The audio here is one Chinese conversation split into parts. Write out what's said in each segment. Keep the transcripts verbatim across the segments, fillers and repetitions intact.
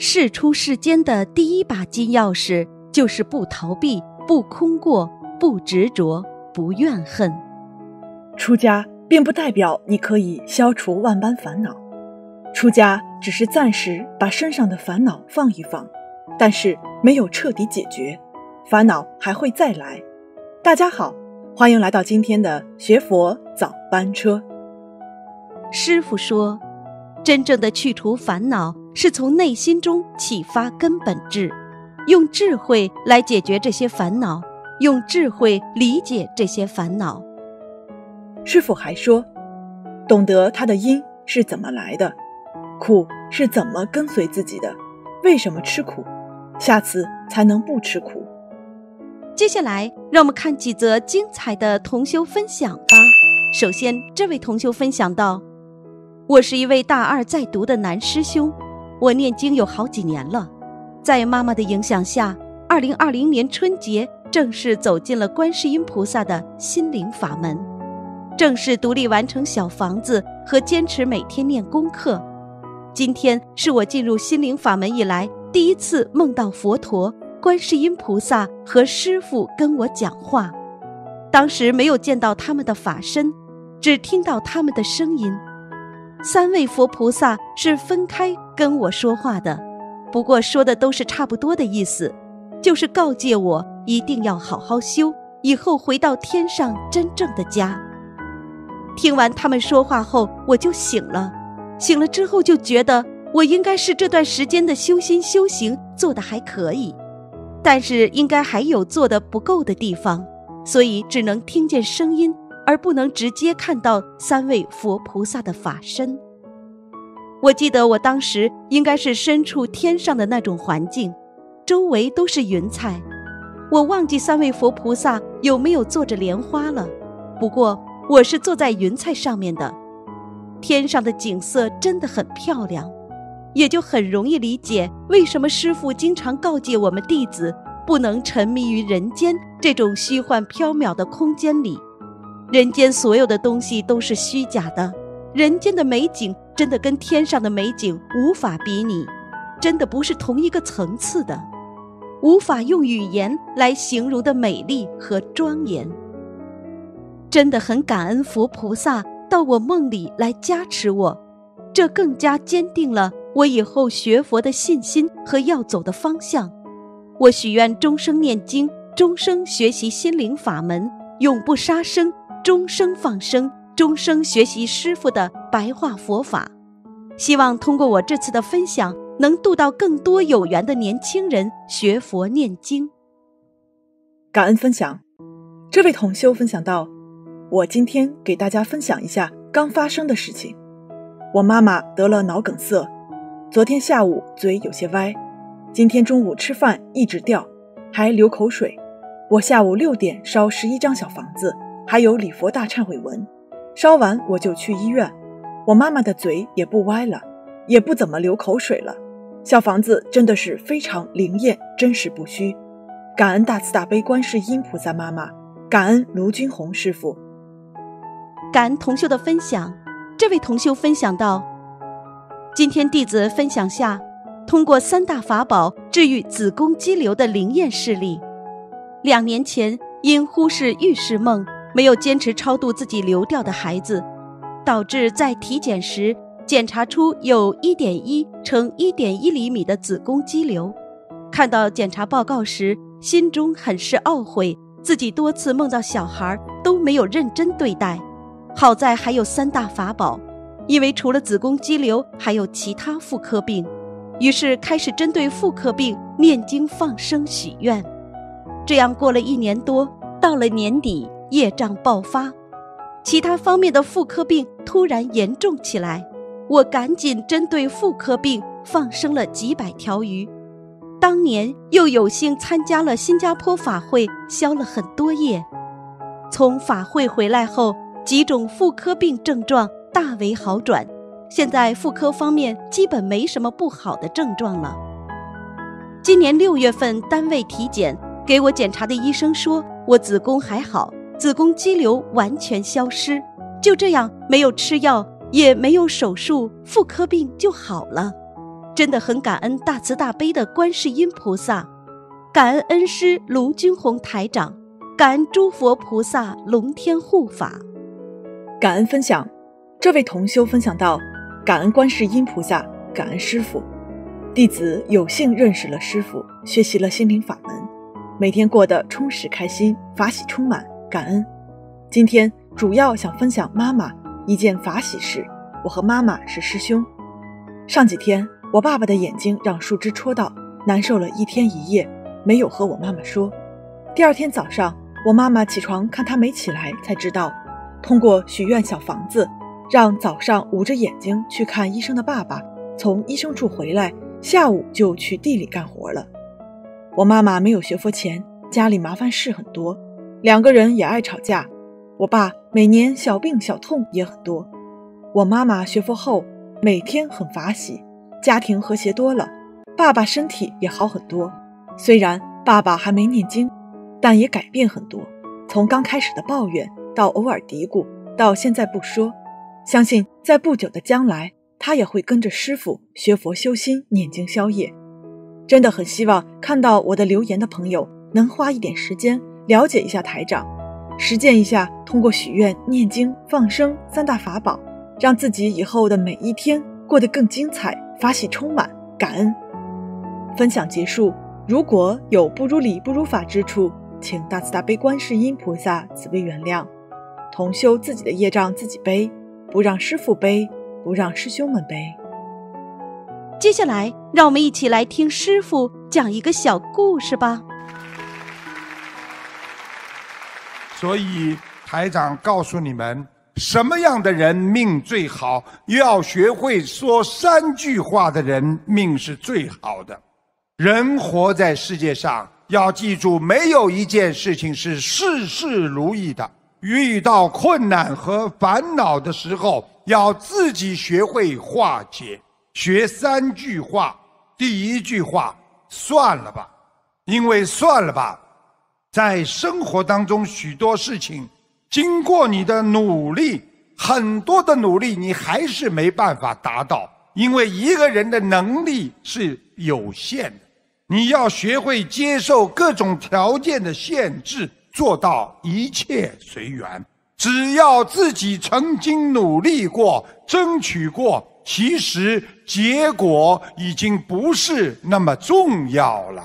事出世间的第一把金钥匙就是不逃避、不空过、不执着、不怨恨。 出家并不代表你可以消除万般烦恼，出家只是暂时把身上的烦恼放一放，但是没有彻底解决，烦恼还会再来。大家好，欢迎来到今天的学佛早班车。 师父说，真正的去除烦恼是从内心中启发根本智，用智慧来解决这些烦恼，用智慧理解这些烦恼。 师父还说，懂得它的因是怎么来的，苦是怎么跟随自己的，为什么吃苦，下次才能不吃苦。 接下来让我们看几则精彩的同修分享吧。首先，这位同修分享到，我是一位大二在读的男师兄，我念经有好几年了，在妈妈的影响下，二零二零年春节正式走进了观世音菩萨的心灵法门，正式独立完成小房子和坚持每天念功课。今天是我进入心灵法门以来第一次梦到佛陀、观世音菩萨和师父跟我讲话，当时没有见到他们的法身，只听到他们的声音。三位佛菩萨是分开跟我说话的，不过说的都是差不多的意思，就是告诫我一定要好好修，以后回到天上真正的家。听完他们说话后，我就醒了。醒了之后就觉得我应该是这段时间的修心修行做得还可以，但是应该还有做得不够的地方，所以只能听见声音，而不能直接看到三位佛菩萨的法身。我记得我当时应该是身处天上的那种环境，周围都是云彩，我忘记三位佛菩萨有没有坐着莲花了，不过我是坐在云彩上面的。天上的景色真的很漂亮，也就很容易理解为什么师父经常告诫我们弟子不能沉迷于人间这种虚幻缥缈的空间里。人间所有的东西都是虚假的，人间的美景真的跟天上的美景无法比拟，真的不是同一个层次的，无法用语言来形容的美丽和庄严。真的很感恩佛菩萨到我梦里来加持我，这更加坚定了我以后学佛的信心和要走的方向。我许愿终生念经，终生学习心灵法门，永不杀生，终生放生，终生学习师父的白话佛法。希望通过我这次的分享，能度到更多有缘的年轻人学佛念经。 感恩分享。这位同修分享到，我今天给大家分享一下刚发生的事情。我妈妈得了脑梗塞，昨天下午嘴有些歪，今天中午吃饭一直掉，还流口水。我下午六点烧十一张小房子，还有礼佛大忏悔文，烧完我就去医院。我妈妈的嘴也不歪了，也不怎么流口水了。小房子真的是非常灵验，真实不虚。感恩大慈大悲观世音菩萨妈妈，感恩卢军宏师父。 感恩同修的分享。这位同修分享到，今天弟子分享下通过三大法宝治愈子宫肌瘤的灵验事例。两年前因忽视预示梦，没有坚持超度自己流掉的孩子，导致在体检时检查出有 一点一乘一点一 厘米的子宫肌瘤。看到检查报告时，心中很是懊悔，自己多次梦到小孩都没有认真对待，好在还有三大法宝，因为除了子宫肌瘤还有其他妇科病，于是开始针对妇科病念经放生许愿。这样过了一年多，到了年底业障爆发，其他方面的妇科病突然严重起来，我赶紧针对妇科病放生了几百条鱼。当年又有幸参加了新加坡法会，消了很多业。从法会回来后，几种妇科病症状大为好转，现在妇科方面基本没什么不好的症状了。今年六月份单位体检，给我检查的医生说我子宫还好，子宫肌瘤完全消失，就这样没有吃药也没有手术，妇科病就好了。 真的很感恩大慈大悲的观世音菩萨，感恩恩师卢军红台长，感恩诸佛菩萨龙天护法。 感恩分享，这位同修分享到：感恩观世音菩萨，感恩师父。弟子有幸认识了师父，学习了心灵法门，每天过得充实开心，法喜充满，感恩。今天主要想分享妈妈一件法喜事。我和妈妈是师兄。上几天我爸爸的眼睛让树枝戳到，难受了一天一夜，没有和我妈妈说。第二天早上我妈妈起床看他没起来，才知道通过许愿小房子，让早上捂着眼睛去看医生的爸爸从医生处回来，下午就去地里干活了。我妈妈没有学佛前，家里麻烦事很多，两个人也爱吵架。我爸每年小病小痛也很多。我妈妈学佛后，每天很法喜，家庭和谐多了，爸爸身体也好很多。虽然爸爸还没念经，但也改变很多，从刚开始的抱怨到偶尔嘀咕，到现在不说。相信在不久的将来，他也会跟着师父学佛修心，念经消业。真的很希望看到我的留言的朋友能花一点时间了解一下台长，实践一下通过许愿、念经、放生三大法宝，让自己以后的每一天过得更精彩，法喜充满，感恩。分享结束，如果有不如理不如法之处，请大慈大悲观世音菩萨慈悲原谅。同修自己的业障自己背，不让师父背，不让师兄们背。 接下来让我们一起来听师父讲一个小故事吧。 所以台长告诉你们，什么样的人命最好，要学会说三句话的人命是最好的。人活在世界上，要记住，没有一件事情是事事如意的。遇到困难和烦恼的时候，要自己学会化解。学三句话。第一句话，算了吧。因为算了吧，在生活当中许多事情，经过你的努力，很多的努力你还是没办法达到，因为一个人的能力是有限的。你要学会接受各种条件的限制，做到一切随缘。只要自己曾经努力过，争取过，其实结果已经不是那么重要了。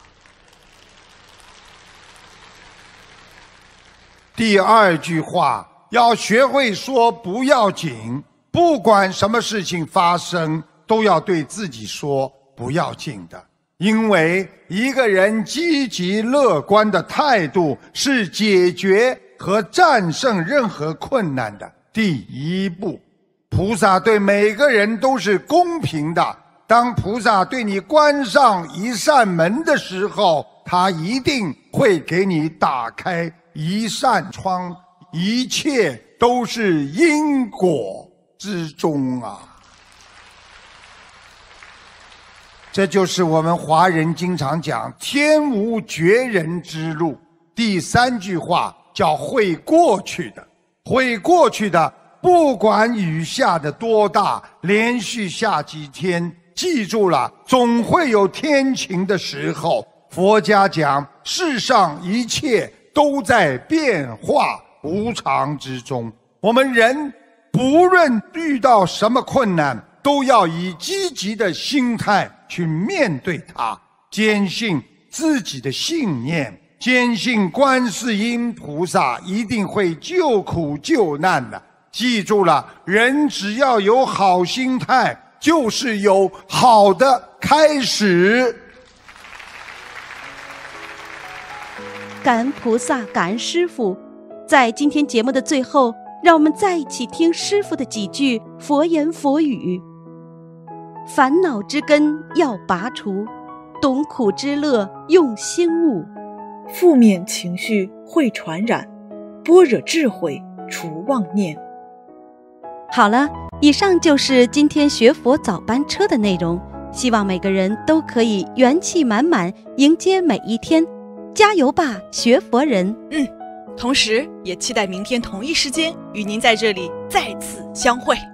第二句话，要学会说不要紧，不管什么事情发生，都要对自己说不要紧的。因为一个人积极乐观的态度是解决和战胜任何困难的第一步。菩萨对每个人都是公平的，当菩萨对你关上一扇门的时候，他一定会给你打开一扇窗，一切都是因果之中啊。这就是我们华人经常讲天无绝人之路。第三句话叫会过去的，会过去的，不管雨下的多大，连续下几天，记住了，总会有天晴的时候。佛家讲，世上一切都在变化无常之中，我们人不论遇到什么困难，都要以积极的心态去面对它，坚信自己的信念，坚信观世音菩萨一定会救苦救难的。记住了，人只要有好心态，就是有好的开始。 感恩菩萨，感恩师父。在今天节目的最后，让我们再一起听师父的几句佛言佛语。烦恼之根要拔除，懂苦之乐用心悟。 负面情绪会传染，般若智慧除妄念。 好了，以上就是今天学佛早班车的内容，希望每个人都可以元气满满迎接每一天，加油吧，学佛人！ 嗯，同时也期待明天同一时间与您在这里再次相会。